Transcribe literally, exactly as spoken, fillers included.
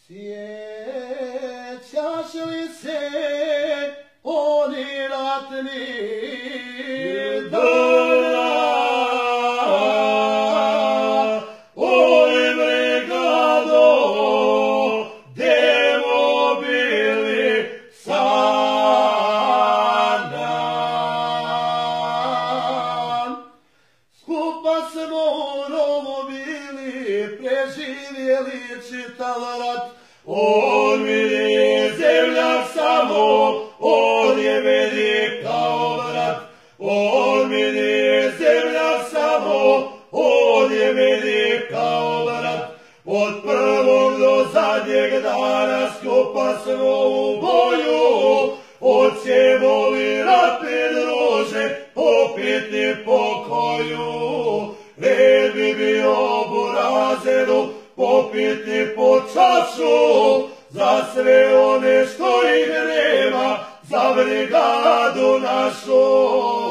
Sjećaš li se oni ratnih dana, oj brigado, gdemo bili sa nam. Skupa smo u rovu bili, preživjeli čitav rat. On mi je zemljak samo, on je meni kao brat. On mi je zemljak samo, on je meni kao brat. Od prvog do zadnjeg dana skupa smo u boju. Hoćemo li ratne druže popiti pokoju? Red bi bio burazenu popiti po čašu za sve one što ih nema, za brigadu našu.